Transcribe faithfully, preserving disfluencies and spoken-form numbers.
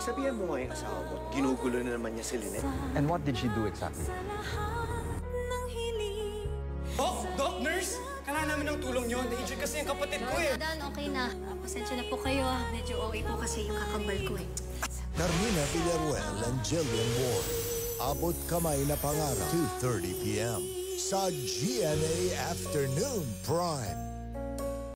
Pagsabihan mo nga yung asawa mo, ginugulo na naman niya si Lynette. And what did she do exactly? Oh, Doc, nurse! Kailangan namin ng tulong nyo. Na-injured kasi yung kapatid ko eh. Dan, okay na. Uh, pasensya na po kayo. ah. Medyo O A po kasi yung kakambal ko eh. Carmina Villaruel and Jillian Ward. Abot Kamay na Pangarap, two thirty p m sa G M A Afternoon Prime.